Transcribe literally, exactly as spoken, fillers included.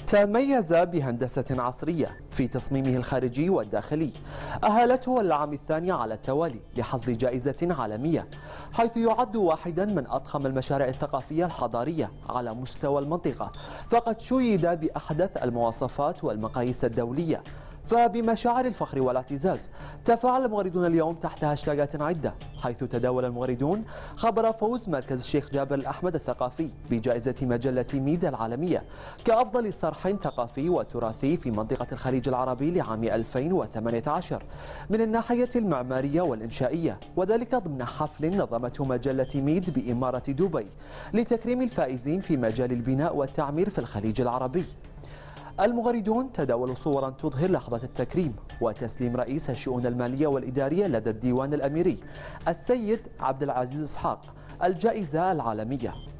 تميز بهندسة عصرية في تصميمه الخارجي والداخلي أهلته العام الثاني على التوالي لحصد جائزة عالمية، حيث يعد واحدا من أضخم المشاريع الثقافية الحضارية على مستوى المنطقة، فقد شيد بأحدث المواصفات والمقاييس الدولية. فبمشاعر الفخر والاعتزاز تفاعل المغردون اليوم تحت هاشتاجات عدة، حيث تداول المغردون خبر فوز مركز الشيخ جابر الأحمد الثقافي بجائزة مجلة ميديا العالمية كأفضل صرح ثقافي وتراثي في منطقة الخليج العربي لعام ألفين وثمانية عشر من الناحية المعمارية والإنشائية، وذلك ضمن حفل نظمته مجلة ميد بإمارة دبي لتكريم الفائزين في مجال البناء والتعمير في الخليج العربي. المغردون تداولوا صورا تظهر لحظة التكريم وتسليم رئيس الشؤون المالية والإدارية لدى الديوان الأميري السيد عبد العزيز إسحاق الجائزة العالمية.